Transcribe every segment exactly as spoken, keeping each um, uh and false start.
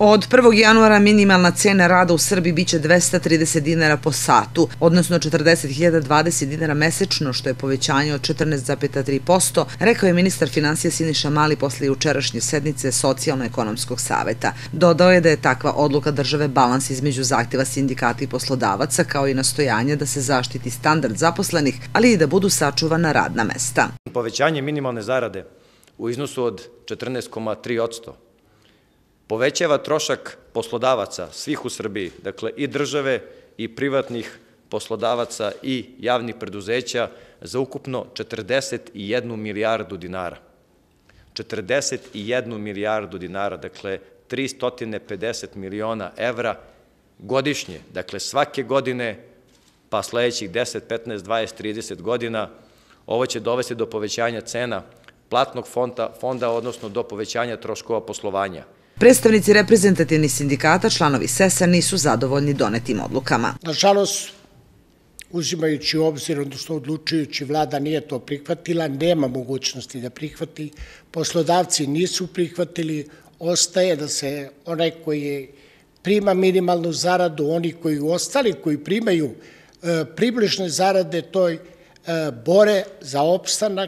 Od prvog januara minimalna cena rada u Srbiji biće dvesta trideset dinara po satu, odnosno četrdeset hiljada dvadeset dinara mesečno, što je povećanje od četrnaest zarez tri posto, rekao je ministar finansija Siniša Mali posle jučerašnje sednice Socijalno-ekonomskog saveta. Dodao je da je takva odluka države balans između zahtjeva sindikata i poslodavaca, kao i nastojanja da se zaštiti standard zaposlenih, ali i da budu sačuvana radna mesta. Povećanje minimalne zarade u iznosu od četrnaest zarez tri posto povećava trošak poslodavaca svih u Srbiji, dakle i države i privatnih poslodavaca i javnih preduzeća za ukupno četrdeset jednu milijardu dinara. četrdeset jednu milijardu dinara, dakle tristo pedeset miliona evra godišnje, dakle svake godine, pa sledećih deset, petnaest, dvadeset, trideset godina, ovo će dovesti do povećanja cena platnog fonda, odnosno do povećanja troškova poslovanja. Predstavnici reprezentativnih sindikata, članovi S E S A, nisu zadovoljni donetim odlukama. Nažalost, uzimajući u obzir, odnosno odlučujući, vlada nije to prihvatila, nema mogućnosti da prihvati, poslodavci nisu prihvatili, ostaje da se onaj koji prima minimalnu zaradu, oni koji ostali koji primaju približne zarade, toj bore za opstanak,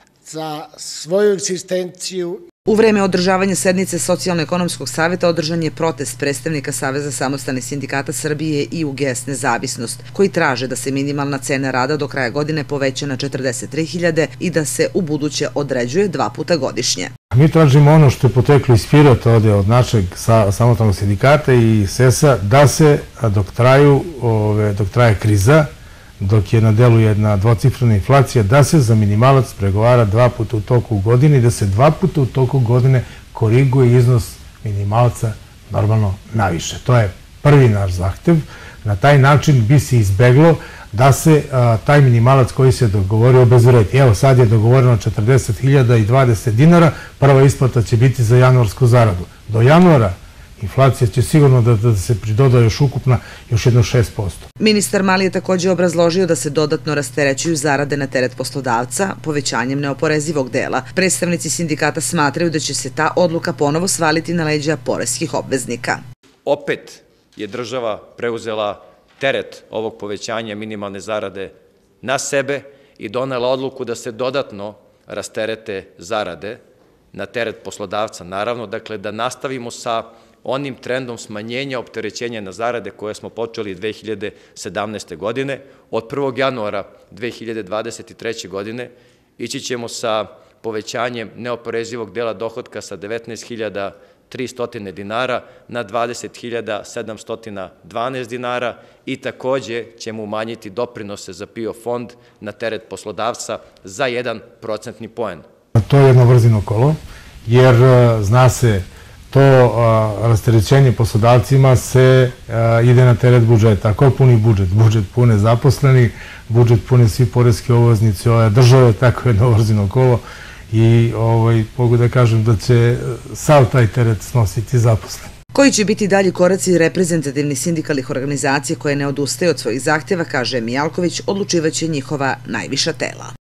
za svoju egzistenciju. U vreme održavanja sednice Socijalno-ekonomskog saveta održan je protest predstavnika Saveza samostalnih sindikata Srbije i U G S Nezavisnost, koji traže da se minimalna cena rada do kraja godine poveća na četrdeset tri hiljade i da se u buduće određuje dva puta godišnje. Mi tražimo ono što je poteklo iz Pirota ovde od našeg samostalnog sindikata i S E S A, da se dok traju, dok traje kriza, dok je na delu jedna dvocifrena inflacija, da se za minimalac pregovara dva puta u toku godine i da se dva puta u toku godine koriguje iznos minimalca normalno naviše. To je prvi naš zahtev. Na taj način bi se izbeglo da se taj minimalac koji se dogovorio obezvredi. Evo sad je dogovoreno četrdeset hiljada dvadeset dinara, prva isplata će biti za januarsku zaradu. Do januara inflacija će sigurno da se pridoda još ukupna još jedno šest posto. Ministar Mali je također obrazložio da se dodatno rasterećuju zarade na teret poslodavca povećanjem neoporezivog dela. Predstavnici sindikata smatraju da će se ta odluka ponovo svaliti na leđa poreskih obveznika. Opet je država preuzela teret ovog povećanja minimalne zarade na sebe i donela odluku da se dodatno rasterete zarade na teret poslodavca. Naravno, dakle, da nastavimo sa onim trendom smanjenja opterećenja na zarade koje smo počeli dve hiljade sedamnaeste. godine. Od prvog januara dve hiljade dvadeset treće. godine ići ćemo sa povećanjem neoporezivog dela dohotka sa devetnaest hiljada tristo dinara na dvadeset hiljada sedamsto dvanaest dinara i takođe ćemo umanjiti doprinose za PIO fond na teret poslodavca za jedan procentni poen. To je jedno vrzino kolo, jer zna se to rasterećenje poslodavcima se ide na teret budžeta. Ako puni budžet? Budžet pune zaposleni, budžet pune svi poreski obveznici ove države, tako jedno vrzino kolo i mogu da kažem da će sav taj teret snositi zaposleni. Koji će biti dalji koraci reprezentativnih sindikalnih organizacija koje ne odustaju od svojih zahtjeva, kaže Mijalković, odlučivaće njihova najviša tela.